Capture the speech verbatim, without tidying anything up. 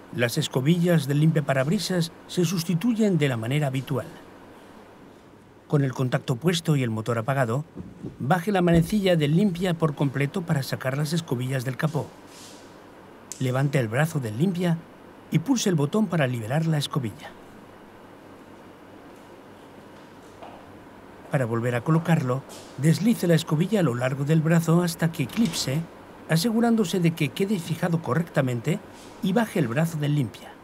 Las escobillas del limpiaparabrisas se sustituyen de la manera habitual. Con el contacto puesto y el motor apagado, baje la manecilla del limpia por completo para sacar las escobillas del capó. Levante el brazo del limpia y pulse el botón para liberar la escobilla. Para volver a colocarlo, deslice la escobilla a lo largo del brazo hasta que eclipse, asegurándose de que quede fijado correctamente, y baje el brazo del limpia.